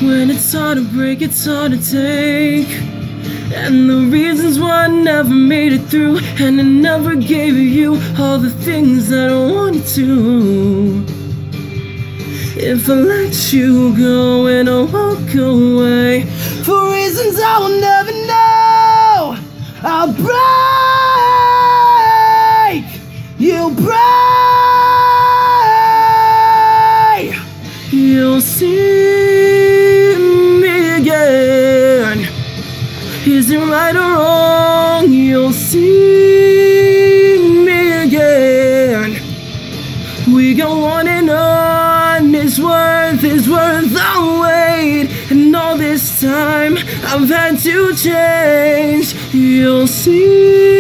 When it's hard to break, it's hard to take. And the reasons why I never made it through, and I never gave you all the things that I wanted to. If I let you go and I walk away for reasons I will never know, I'll break, you'll break, you'll see me again. Is it right or wrong? You'll see me again. We go on and on. It's worth the wait. And all this time I've had to change. You'll see